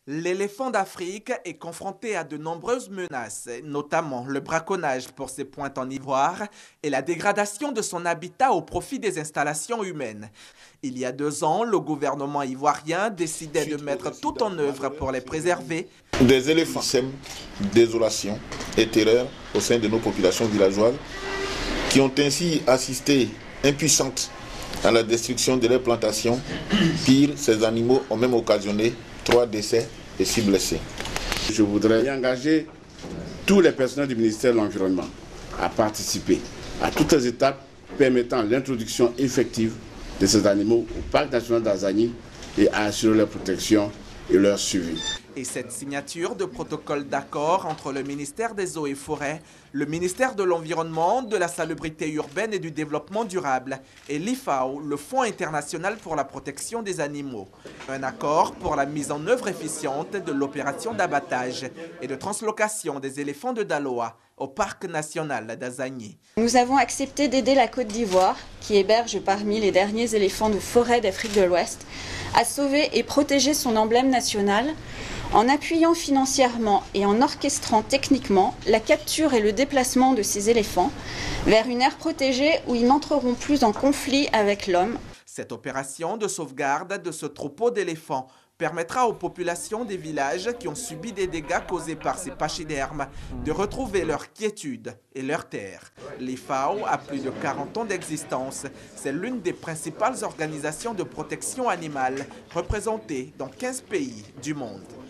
L'éléphant d'Afrique est confronté à de nombreuses menaces, notamment le braconnage pour ses pointes en ivoire et la dégradation de son habitat au profit des installations humaines. Il y a 2 ans, le gouvernement ivoirien décidait de mettre tout en œuvre pour les préserver. Des éléphants sèment désolation et terreur au sein de nos populations villageoises qui ont ainsi assisté impuissantes à la destruction de leurs plantations. Pire, ces animaux ont même occasionné 3 décès et 6 blessés. Je voudrais engager tous les personnels du ministère de l'Environnement à participer à toutes les étapes permettant l'introduction effective de ces animaux au parc national d'Azani et à assurer leur protection et leur suivi. Et cette signature de protocole d'accord entre le ministère des Eaux et Forêts, le ministère de l'Environnement, de la Salubrité urbaine et du Développement durable et l'IFAO, le Fonds international pour la protection des animaux. Un accord pour la mise en œuvre efficiente de l'opération d'abattage et de translocation des éléphants de Daloa au parc national d'Azani. Nous avons accepté d'aider la Côte d'Ivoire, qui héberge parmi les derniers éléphants de forêt d'Afrique de l'Ouest, à sauver et protéger son emblème national en appuyant financièrement et en orchestrant techniquement la capture et le déplacement de ces éléphants vers une aire protégée où ils n'entreront plus en conflit avec l'homme. Cette opération de sauvegarde de ce troupeau d'éléphants permettra aux populations des villages qui ont subi des dégâts causés par ces pachydermes de retrouver leur quiétude et leur terre. L'IFAO a plus de 40 ans d'existence. C'est l'une des principales organisations de protection animale représentées dans 15 pays du monde.